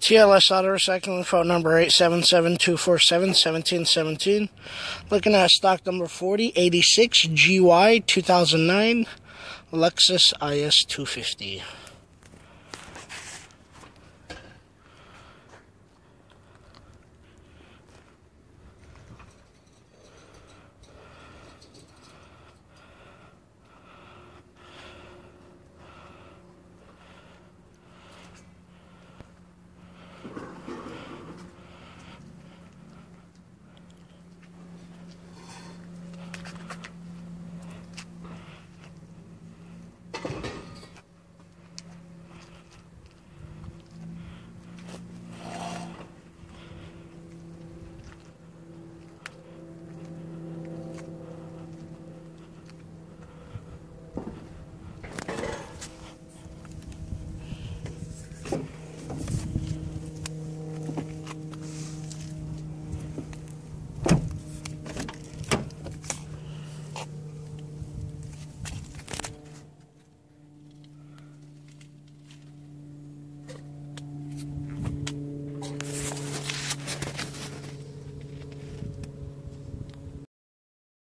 TLS Auto Recycling, phone number 877-247-1717. Looking at stock number 4086 GY 2009 Lexus IS 250.